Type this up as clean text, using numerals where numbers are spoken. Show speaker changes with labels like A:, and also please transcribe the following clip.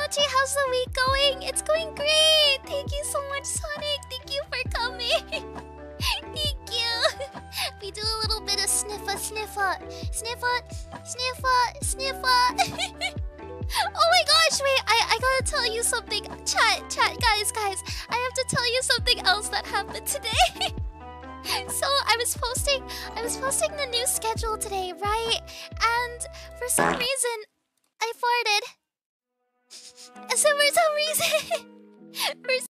A: Mochi, how's the week going? It's going great! Thank you so much, Sonic! Thank you for coming! Thank you! We do a little bit of sniffa. Sniffa. Oh my gosh, wait, I gotta tell you something. Chat, guys, I have to tell you something else that happened today. So I was posting the new schedule today, right? And for some reason, I farted. So for some reason,